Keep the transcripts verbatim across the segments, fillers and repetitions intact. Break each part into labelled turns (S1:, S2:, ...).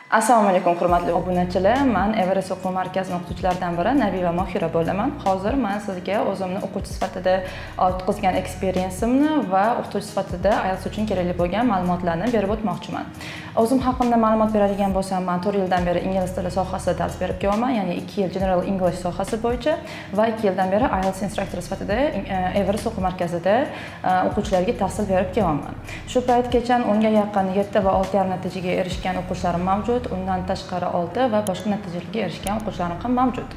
S1: Assalomu alaykum hurmatli obunachilar. Men Everest o'quv markazining o'qituvchilaridan biri Nabiva Mohira bo'laman. Hozir men sizga o'zimni o'quvchi sifatida o'tkazgan eksperiensimni va o'qituvchi sifatida I E L T S uchun kerakli bo'lgan ma'lumotlarni berib o'tmoqchiman. O'zim haqimda ma'lumot beradigan bo'lsam, men to'rt yildan beri ingliz tili sohasida dars berib kelaman, ya'ni ikki yil General English sohasi bo'yicha va ikki yildan beri I E L T S instruktor sifatida Everest o'quv markazida o'quvchilarga tahsil berib kelaman. Shu paytgacha o'nga yaqin yetti va olti yarim natijaga erishgan o'quvchilarim mavjud. Undan tashqari olti va boshqa natijalarga erishgan o'quvchilarim ham mavjud.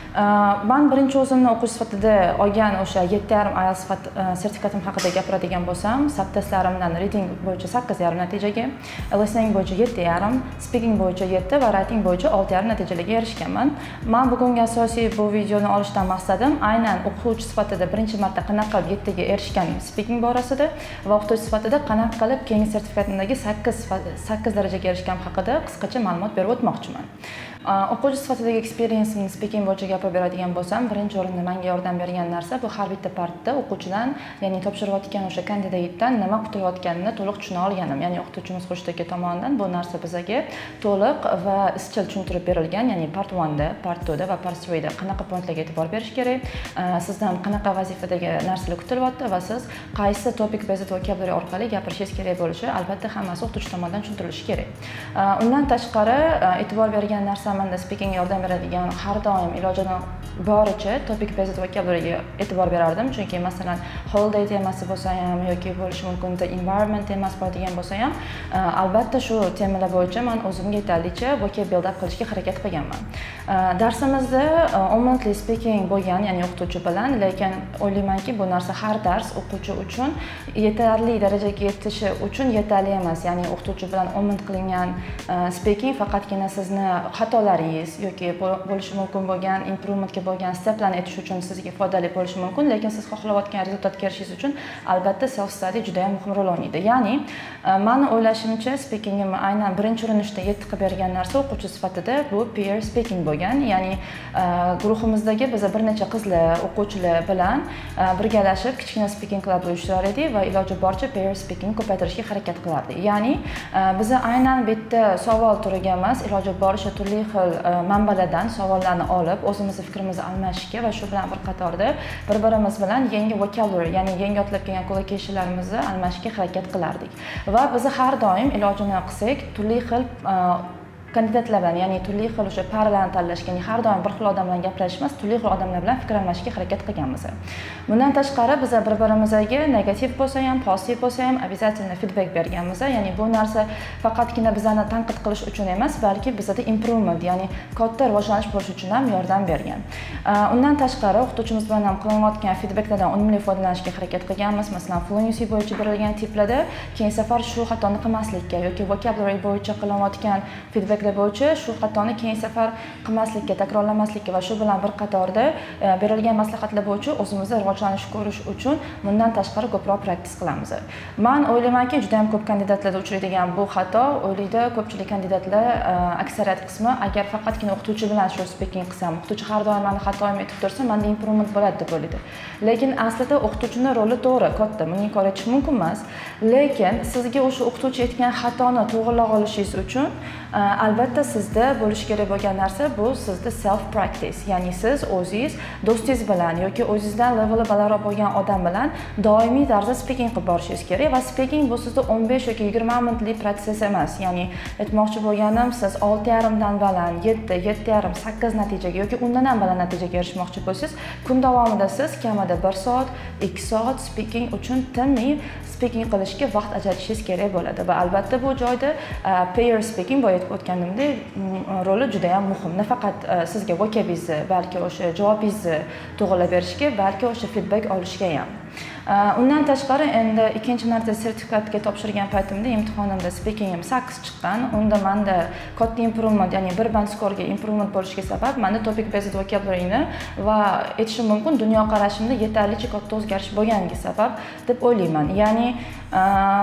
S1: Men birinchi o'zimni o'quvchi sifatida olgan o'sha yetti yarim I E L T S sertifikatim haqida gapiradigan bo'lsam, sub testlarimdan reading bo'yicha sakkiz yarim natijaga, listening bo'yicha yetti yarim, speaking bo'yicha yetti va writing bo'yicha olti yarim natijalarga erishganman. Men bugungi asosiy bu videoni olishdan maqsadim aynan o'quvchi sifatida birinchi marta qanaqa qilib yettiga erishganim speaking borasida va o'qituvchi sifatida qanaqa qilib keyingi sertifikatimdagi sakkiz darajaga erishganim haqida qisqacha ma'lumot berib o'tmoqchiman. O'quvchi sifatidagi eksperyensimni speaking bo'yicha gapirib beradigan bo'lsam, birinchi o'rinda menga yordam bergan narsa bu har bitta partda o'quvchidan, ya'ni topshirayotgan o'sha kandidatdan nima kutilayotganini to'liq tushuna olganim. Ya'ni o'qituvchimiz Xushtaka tomonidan bu narsa bizga to'liq va izchil tushuntirib berilgan, ya'ni part one da, part two da va part three da qanaqa pointlarga e'tibor berish kerak, sizdan qanaqa vazifadagi narsalar kutilyapti va siz qaysi topic based vocabulary orqali gapirishingiz kerak bo'lishi albatta hammasi o'qituvchi tomonidan tushuntirilishi kerak. Undan tashqari e'tibor bergan narsa menda speaking yordam beradigan har doim ilojini boricha topic based vocabularyga e'tibor berardim, chunki masalan holiday temasi bo'lsa ham yoki bo'lishi mumkin the environment temasi bo'ladigan bo'lsa ham albatta shu temalar bo'yicha men o'zimga yetarlicha vocab build up qilishga harakat qilganman. Darsimizda only speaking bo'lgan, ya'ni o'qituvchi bilan, lekin o'ylaymanki bu narsa har dars o'quvchi uchun yetarli darajaga yetishi uchun yetarli emas. Ya'ni o'qituvchi bilan omad qilingan speaking faqatgina sizni xatolaringiz yoki bo'lishi mumkin bo'lgan improvementga bo'lgan steplarni aytish uchun sizga foydali bo'lishi mumkin, lekin siz xohlayotgan rezultatga erishishingiz uchun albatta self study juda ham muhim rol o'ynaydi. Ya'ni meni o'ylashimcha speakingimni aynan birinchi urinishda yetti qilib bergan narsa o'quvchi sifatida bu peer speaking bo'lgan. Ya'ni guruhimizdagi biz bir necha qizlar, o'quvchilar bilan birgalashib kichkina speaking klub uyushtirar edik va iloji boricha peer speaking ko'paytirishga harakat qilardik. Ya'ni biz aynan bitta savol turiga emas, iloji boricha turli xil manbalardan savollarni olib, o'zimizni fikrimizni almashishga va shu bilan bir qatorda bir-birimiz bilan yangi vocabulary, ya'ni yangi otilib kelgan collocationlarimizni almashishga harakat qilardik. Va biz har doim ilojini qilsak, turli xil kandidatlar bilan, ya'ni turli xil o'sha paralarni tanlashga, ya'ni har doim bir xil odam bilan gaplashish emas, turli xil odamlar bilan fikr almashishga harakat qilganmiz. Bundan tashqari biz bir-birimizga negativ bo'lsa ham, pozitiv bo'lsa ham обязательно feedback berganmiz. Ya'ni bu narsa faqatgina bizani tanqid qilish uchun emas, balki bizda improvement, ya'ni katta rivojlanish bo'lish uchun ham yordam bergan. Undan tashqari o'qituvchimiz bilan ham qilinayotgan feedbacklardan unumli foydalanishga harakat qilganmiz. Masalan, fluency bo'yicha berilgan tiplarda keyin safar shu xatoni qilmaslikka yoki vocabulary bo'yicha qilinayotgan feedback bo'yicha shu xatoni keyin safar qilmaslikka, takrorlamaslikka va shu bilan bir qatorda berilgan maslahatlar bo'yicha o'zimizda rivojlanish ko'rish uchun bundan tashqari ko'proq praktis qilamiz. Men o'ylaymanki, juda ham ko'p kandidatlarda uchraydigan bu xato, o'ylaydi ko'pchilik kandidatlar aksariyat qismi agar faqatgina o'qituvchi bilan shu speaking qilsam, o'qituvchi har doim meni xatoimni aytib tursa, menda improvement bo'ladi deb o'ylaydi. Lekin aslida o'qituvchining roli to'g'ri, katta, buni inkor etish mumkin emas. Lekin sizga o'sha o'qituvchi aytgan xatoni to'g'rilab olishingiz uchun albatta sizda bo'lishi kerak bo'lgan narsa bu sizda self practice, ya'ni siz o'zingiz do'stingiz bilan yoki o'zingizdan leveli balandroq bo'lgan odam bilan doimiy tarzda speaking qilib borishingiz kerak va speaking bu sizda o'n besh yoki yigirma minutlik protsess emas. Ya'ni aytmoqchi bo'lganim, siz olti yarim dan baland, yetti, yetti yarim, sakkiz natijaga yoki undan ham baland natijaga erishmoqchi bo'lsangiz, kun davomida siz kamida bir soat, ikki soat speaking uchun tinmay speaking qilishga vaqt ajratishingiz kerak bo'ladi va albatta bu joyda peer speaking bo'yicha o'tganimda roli juda ham muhim. Nafaqat sizga vocabingizni, balki o'sha javobingizni to'g'rilab berishga, balki o'sha feedback olishga ham. Undan tashqari endi ikkinchi marta sertifikatga topshirgan paytimda imtihonimda speakingim sakkiz chiqqan. Unda menda katta improvement, ya'ni bir band skorga improvement bo'lishiga sabab menda topic based vocabularyni va aytishim mumkin dunyoqarashimda yetarlicha katta o'zgarish bo'lganiga sabab deb o'ylayman. Ya'ni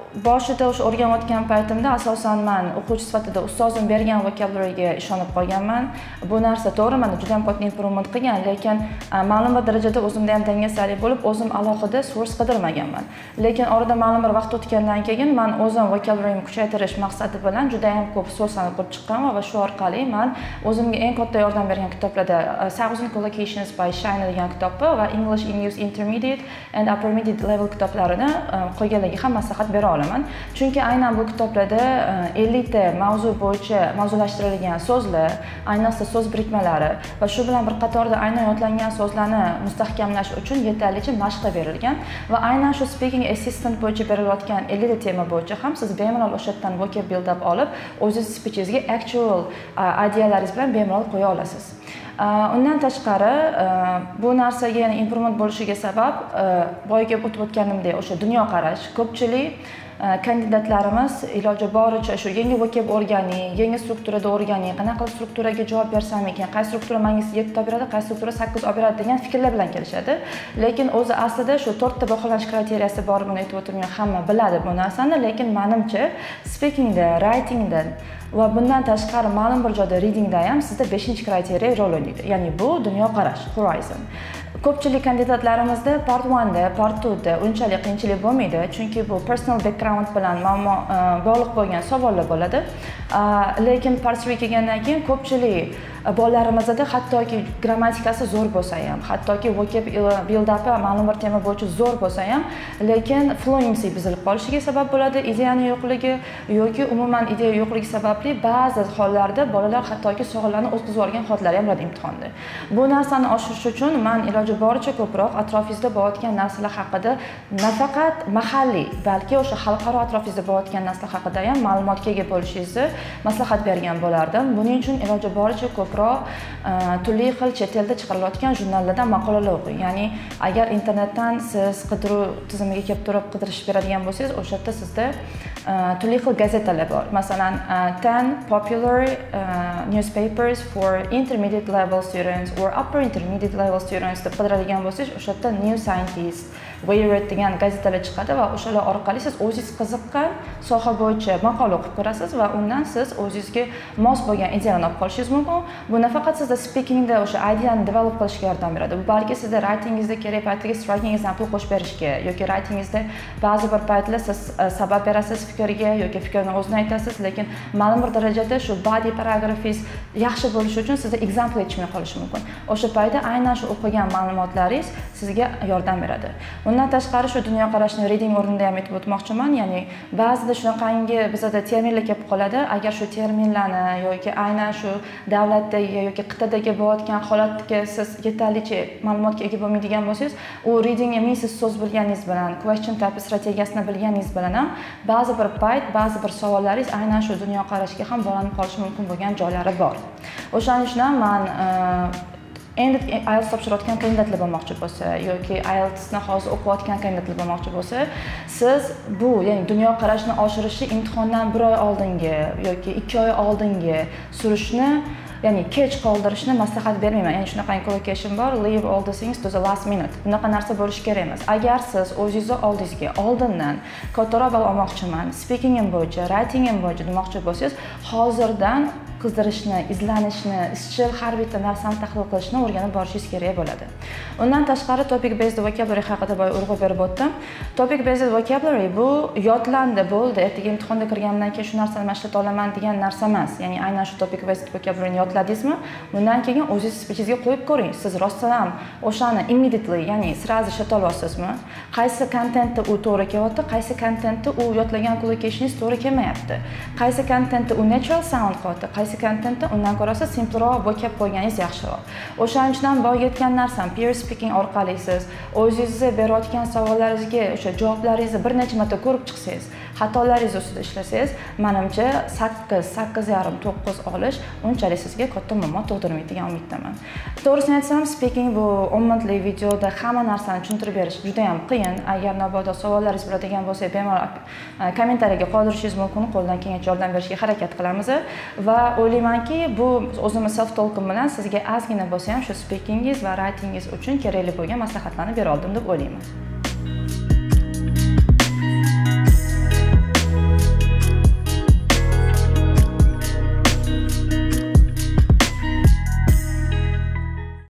S1: boshida o'sha o'rganayotgan paytimda asosan men o'quvchi sifatida ustozim bergan vokabulariga ishonib qolganman. Bu narsa to'g'ri, menda juda ham katta improvement qilgan, lekin ma'lum bir darajada o'zimda ham dangasalik bo'lib, o'zim alohida source qidirmaganman. Lekin oradan ma'lum bir vaqt o'tgandan keyin men o'zim vokabularimni kuchaytirish maqsadi bilan juda ham ko'p so'zlarni qilib chiqqanman va shu orqali men o'zimga eng katta yordam bergan kitoblarda Thousand Collocations by Shiner degan kitobni va English in Use Intermediate and Intermediate level kitoblarini qo'yganlarga ham maslahat bera olaman. Chunki aynan bu kitoblarda ellik ta mavzu bo'yicha mavzulashtirilgan so'zlar, ayniqsa so'z birikmalari va shu bilan bir qatorda aynan yodlangan so'zlarni mustahkamlash uchun yetarlicha mashqlar berilgan va aynan shu speaking assistant bo'yicha berilayotgan ellik ta tema bo'yicha ham siz bemalol o'sha yerdan vocab build up olib, o'zingiz speechingizga actual ideyalaringiz bilan bemalol qo'ya olasiz. Undan tashqari bu narsaga yana improvement bo'lishiga sabab boyaga o'tib o'tganimdek o'sha dunyo qarash. Ko'pchilik kandidatlarimiz iloji boricha shu yangi vocab o'rganing, yangi strukturada o'rganing, qanaqa strukturaga javob bersam ekan, qaysi struktura menga yetti olib beradi, qaysi struktura sakkiz olib beradi degan fikrlar bilan kelishadi. Lekin o'zi aslida shu to'rtta baholash kriteriyasi bor, buni aytib o'tirgan hamma biladi bu narsani, lekin menimcha speakingda, writingda va bundan tashqari ma'lum bir joyda readingda ham sizda beshinchi kriteriya rol o'ynaydi. Ya'ni bu dunyo qarash, horizon. Ko'pchilik kandidatlarimizda part one da, part two da unchalik qiyinchilik bo'lmaydi, chunki bu personal background bilan muammo bog'liq bo'lgan savollar bo'ladi. Lekin part three kelgandan keyin ko'pchilik bolalarimizda hattoki grammatikasi zo'r bo'lsa ham, hattoki vocab build up ma'lum bir tema bo'yicha zo'r bo'lsa ham, lekin fluency buzilib qolishiga sabab bo'ladi, ideyani yo'qligi yoki umuman ideya yo'qligi sababli ba'zi hollarda bolalar hattoki savollarni o'tkazib olgan holatlari ham bo'ladi imtihonda. Bu narsani oshirish uchun men iloji boricha ko'proq atrofingizda bo'layotgan narsalar haqida nafaqat mahalliy, balki o'sha xalqaro atrofingizda bo'layotgan narsalar haqida ham ma'lumotga ega bo'lishingizni maslahat bergan bo'lardim. Buning uchun iloji boricha ko'proq turli xil chet elda chiqarilayotgan jurnallardan maqolalar o'qing. Ya'ni agar internetdan siz qidiruv tizimiga kelib turib qidirish beradigan bo'lsangiz, o'sha yerda sizda turli xil gazetalar bor. Masalan, ten popular newspapers for intermediate level students or upper intermediate level students deb qidiradigan bo'lsangiz, o'sha yerda New Scientist, Wired degan gazetalar chiqadi va o'shalar orqali siz o'zingiz qiziqqan soha bo'yicha maqola o'qib ko'rasiz va undan siz o'zingizga mos bo'lgan ideyalarni olib qolishingiz mumkin. Bu nafaqat sizda speakingda o'sha ideyani develop qilishga yordam beradi. Bu balki sizda writingizda kerak paytga striking example qo'shib berishga yoki writingizda ba'zi bir paytlar siz sabab berasiz fikrga yoki fikrni o'zini aytasiz, lekin ma'lum bir darajada shu body paragraphingiz yaxshi bo'lishi uchun sizda example yetishmay qolishi mumkin. O'sha paytda aynan shu o'qigan ma'lumotlaringiz sizga yordam beradi. Undan tashqari shu dunyo qarashni reading o'rnida ham aytib o'tmoqchiman. Ya'ni ba'zida shunaqangi bizda terminlar kelib qoladi. Agar shu terminlarni yoki aynan shu davlatdagi yoki qit'adagi bo'layotgan holatga siz yetarlicha ma'lumotga ega bo'lmaydigan bo'lsangiz, u reading ming siz so'z bilganingiz bilan, question type strategiyasini bilganingiz bilan ham ba'zi bir payt, ba'zi bir savollaringiz aynan shu dunyo qarashga ham bog'lanib qolishi mumkin bo'lgan joylari bor. O'shaning uchun ham men endi I E L T S topshirayotgan kandidatlar bo'lmoqchi bo'lsa yoki I E L T S ni hozir o'qiyotgan kandidatlar bo'lmoqchi bo'lsa, siz bu, ya'ni dunyo qarashni oshirishni imtihondan bir oy oldingi yoki ikki oy oldingi surishni, ya'ni kech qoldirishni maslahat bermayman. Ya'ni shunaqa collocation bor, leave all the things to the last minute. Bunaqa narsa bo'lishi kerak emas. Agar siz o'zingizni oldingizga oldindan kattaroq ball olmoqchiman, speakingim bo'yicha, writingim bo'yicha demoqchi bo'lsangiz, hozirdan qizdirishni, izlanishni, izchil har bitta narsani tahlil qilishni o'rganib borishingiz kerak bo'ladi. Undan tashqari topic based vocabulary haqida boya urg'u berib o'tdim. Topic based vocabulary bu yodlandi, bo'ldi, ertaga imtihonga kirganimdan keyin shu narsani mashg'ulot olaman degan narsa emas. Ya'ni aynan shu topic based vocabularyni yodladingizmi, bundan keyin o'zingiz speechingizga qo'yib ko'ring. Siz rostdan ham o'shani immediately, ya'ni srazi ishlata olasizmi? Qaysi kontentda u to'g'ri kelyapti, qaysi kontentda u yodlagan collocationingiz to'g'ri kelmayapti? Qaysi kontentda u natural sound qilyapti, qaysi kontentda undan ko'ra simpleroq vocab qo'yganingiz yaxshiroq. O'shaning uchun ham boya aytgan narsam, peer speaking orqali siz o'zingizni berayotgan savollaringizga o'sha javoblaringizni bir necha marta ko'rib chiqsangiz, xatolaringiz ustida ishlasangiz, menimcha sakkiz, sakkiz yarim, to'qqiz olish unchalik sizga katta muammo tug'dirmaydi degan umiddaman. To'g'risini aytsam, speaking bu o'n minutlik videoda hamma narsani tushuntirib berish juda ham qiyin. Agar mabodo savollaringiz bo'ladigan bo'lsa, bemalol kommentariyaga qoldirishingiz mumkin. Qo'ldan kelgancha yordam berishga harakat qilamiz va o'ylaymanki, bu o'zimiz self talking bilan sizga ozgina bo'lsa ham shu speakingiz va writingiz uchun kerakli bo'lgan maslahatlarni bera oldim deb o'ylayman.